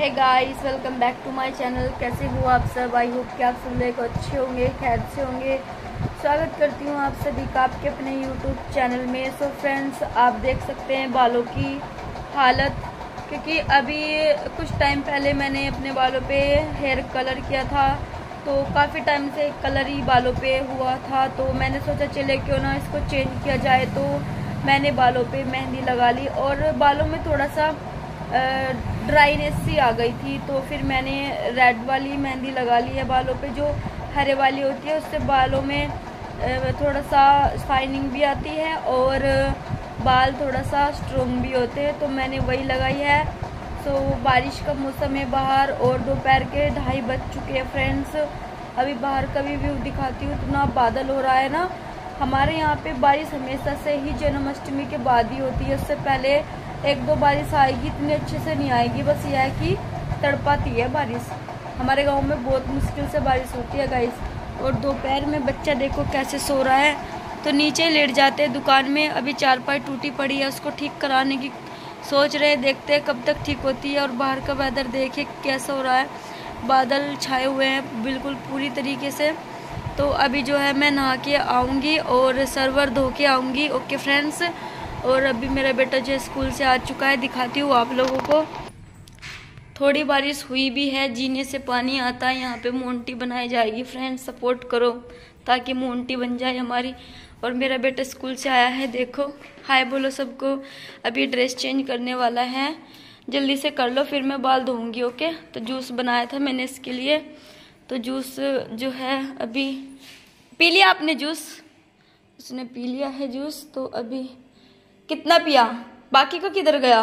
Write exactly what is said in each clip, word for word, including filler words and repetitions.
Hey guys, welcome back to my channel. कैसे हो आप सब? आई होप कि आप सब लोग अच्छे होंगे, खैर से होंगे। स्वागत करती हूँ आप सभी का आपके अपने यूट्यूब चैनल में। सो फ्रेंड्स, आप देख सकते हैं बालों की हालत, क्योंकि अभी कुछ टाइम पहले मैंने अपने बालों पे हेयर कलर किया था, तो काफ़ी टाइम से कलर ही बालों पे हुआ था। तो मैंने सोचा चले क्यों ना इसको चेंज किया जाए। तो मैंने बालों पे मेहंदी लगा ली और बालों में थोड़ा सा ड्राईनेस सी आ गई थी, तो फिर मैंने रेड वाली मेहंदी लगा ली है बालों पे। जो हरे वाली होती है उससे बालों में थोड़ा सा शाइनिंग भी आती है और बाल थोड़ा सा स्ट्रॉन्ग भी होते हैं, तो मैंने वही लगाई है। तो बारिश का मौसम है बाहर और दोपहर के ढाई बज चुके हैं फ्रेंड्स। अभी बाहर का भी व्यू दिखाती हूँ। इतना बादल हो रहा है ना, हमारे यहाँ पे बारिश हमेशा से ही जन्माष्टमी के बाद ही होती है। उससे पहले एक दो बारिश आएगी, इतनी अच्छे से नहीं आएगी। बस यह है कि तड़पाती है बारिश। हमारे गांव में बहुत मुश्किल से बारिश होती है गाइस। और दोपहर में बच्चा देखो कैसे सो रहा है, तो नीचे लेट जाते हैं दुकान में। अभी चारपाई टूटी पड़ी है, उसको ठीक कराने की सोच रहे, देखते हैं कब तक ठीक होती है। और बाहर का वेदर देखिए कैसा हो रहा है, बादल छाए हुए हैं बिल्कुल पूरी तरीके से। तो अभी जो है मैं नहा के आऊँगी और सर्वर धो के आऊँगी। ओके फ्रेंड्स, और अभी मेरा बेटा जो स्कूल से आ चुका है, दिखाती हूँ आप लोगों को। थोड़ी बारिश हुई भी है, जीने से पानी आता है। यहाँ पे मोंटी बनाई जाएगी फ्रेंड्स, सपोर्ट करो ताकि मोंटी बन जाए हमारी। और मेरा बेटा स्कूल से आया है, देखो हाय बोलो सबको। अभी ड्रेस चेंज करने वाला है, जल्दी से कर लो फिर मैं बाल धोऊंगी। ओके, तो जूस बनाया था मैंने इसके लिए, तो जूस जो है अभी पी लिया आपने जूस, उसने पी लिया है जूस। तो अभी कितना पिया, बाकी का किधर गया?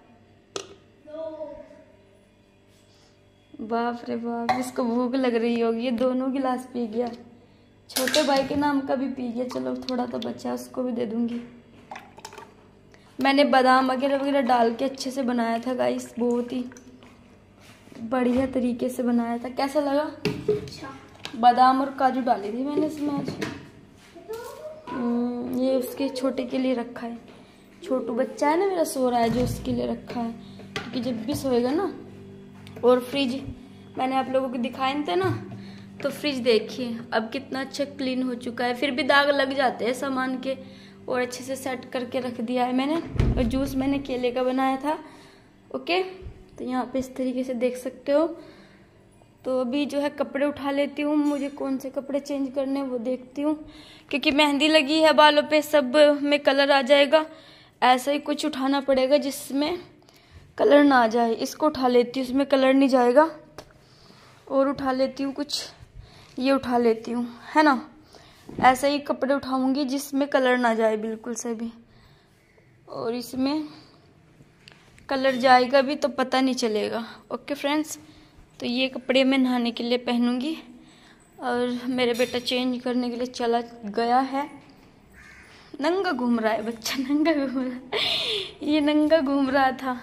बाप रे बाप, इसको भूख लग रही होगी, ये दोनों गिलास पी गया। छोटे भाई के नाम का भी पी गया। चलो थोड़ा तो बचा, उसको भी दे दूंगी। मैंने बादाम वगैरह वगैरह डाल के अच्छे से बनाया था गाइस, बहुत ही बढ़िया तरीके से बनाया था। कैसा लगा? अच्छा। बादाम और काजू डाली थी मैंने इसमें आज। ये उसके छोटे के लिए रखा है, छोटू बच्चा है ना मेरा, सो रहा है जो, उसके लिए रखा है, क्योंकि जब भी सोएगा ना। और फ्रिज मैंने आप लोगों को दिखाए थे ना, तो फ्रिज देखिए अब कितना अच्छा क्लीन हो चुका है। फिर भी दाग लग जाते हैं सामान के, और अच्छे से सेट करके रख दिया है मैंने। और जूस मैंने केले का बनाया था। ओके, तो यहाँ पे इस तरीके से देख सकते हो। तो अभी जो है कपड़े उठा लेती हूँ, मुझे कौन से कपड़े चेंज करने हैं वो देखती हूँ, क्योंकि मेहंदी लगी है बालों पे, सब में कलर आ जाएगा। ऐसा ही कुछ उठाना पड़ेगा जिसमें कलर ना आ जाए। इसको उठा लेती हूँ, इसमें कलर नहीं जाएगा। और उठा लेती हूँ कुछ, ये उठा लेती हूँ, है ना। ऐसा ही कपड़े उठाऊंगी जिसमें कलर ना जाए बिल्कुल से भी, और इसमें कलर जाएगा भी तो पता नहीं चलेगा। ओके फ्रेंड्स, तो ये कपड़े मैं नहाने के लिए पहनूंगी। और मेरे बेटा चेंज करने के लिए चला गया है। नंगा घूम रहा है बच्चा, नंगा घूम रहा है, ये नंगा घूम रहा था।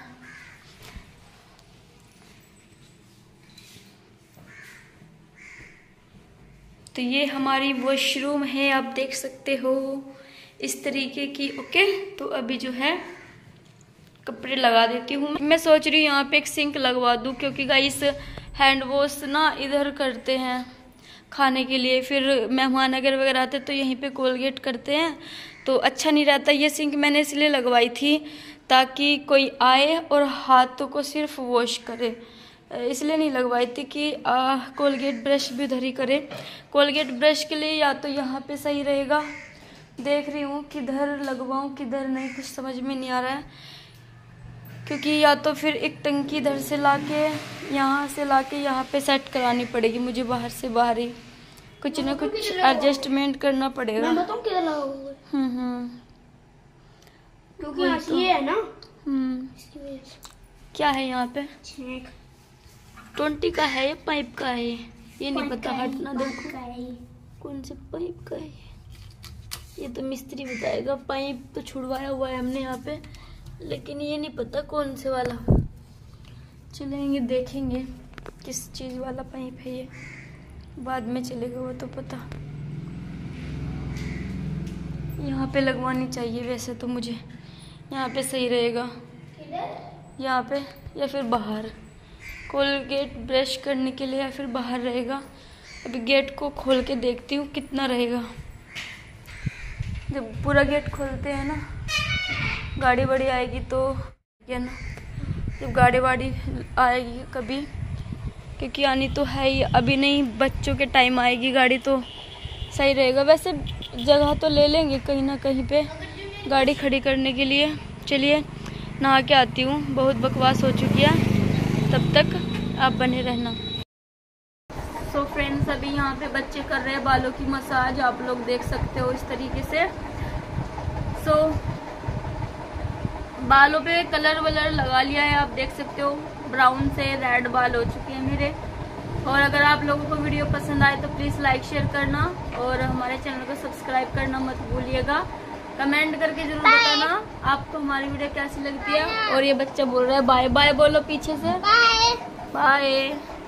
तो ये हमारी वॉशरूम है, आप देख सकते हो इस तरीके की। ओके, तो अभी जो है कपड़े लगा देती हूँ। मैं सोच रही हूँ यहाँ पे एक सिंक लगवा दूँ, क्योंकि गाइस हैंड वॉश ना इधर करते हैं खाने के लिए, फिर मेहमान अगर वगैरह आते तो यहीं पे कोलगेट करते हैं, तो अच्छा नहीं रहता। ये सिंक मैंने इसलिए लगवाई थी ताकि कोई आए और हाथों को सिर्फ वॉश करे, इसलिए नहीं लगवाई थी कि आ, कोलगेट ब्रश भी उधर ही करे। कोलगेट ब्रश के लिए या तो यहाँ पे सही रहेगा, देख रही हूँ किधर लगवाऊँ किधर नहीं, कुछ समझ में नहीं आ रहा है। क्योंकि या तो फिर एक टंकी इधर से लाके, यहाँ से लाके यहाँ पे सेट करानी पड़ेगी मुझे, बाहर से बाहर ही कुछ ना कुछ एडजस्टमेंट करना पड़ेगा। मैं बताऊँ किधर लगाऊंगा? हम्म हम्म क्योंकि यहाँ से ये है ना, हम्म क्या है यहाँ पे? ट्वेंटी का है या पाइप का है ये नहीं पता, हटना देखो कौन से पाइप का है ये तो मिस्त्री बताएगा। पाइप तो छुड़वाया हुआ है हमने यहाँ पे, लेकिन ये नहीं पता कौन से वाला। चलेंगे देखेंगे किस चीज़ वाला पाइप है ये, बाद में चलेगा वो तो पता। यहाँ पे लगवानी चाहिए वैसे तो मुझे, यहाँ पे सही रहेगा, यहाँ पे या फिर बाहर। कोलगेट ब्रश करने के लिए या फिर बाहर रहेगा। अभी गेट को खोल के देखती हूँ कितना रहेगा। जब पूरा गेट खोलते हैं ना, गाड़ी वाड़ी आएगी तो क्या ना, जब गाड़ी वाड़ी आएगी कभी, क्योंकि आनी तो है ही, अभी नहीं, बच्चों के टाइम आएगी गाड़ी तो सही रहेगा। वैसे जगह तो ले लेंगे कहीं ना कहीं पे गाड़ी खड़ी करने के लिए। चलिए नहा के आती हूँ, बहुत बकवास हो चुकी है, तब तक आप बने रहना। सो so फ्रेंड्स, अभी यहाँ पे बच्चे कर रहे हैं बालों की मसाज, आप लोग देख सकते हो इस तरीके से। सो so, बालों पे कलर वलर लगा लिया है, आप देख सकते हो, ब्राउन से रेड बाल हो चुके हैं मेरे। और अगर आप लोगों को वीडियो पसंद आए तो प्लीज़ लाइक शेयर करना और हमारे चैनल को सब्सक्राइब करना मत भूलिएगा। कमेंट करके जरूर बताना आपको हमारी वीडियो कैसी लगती है। और ये बच्चा बोल रहा है बाय बाय, बोलो पीछे से बाय बाय।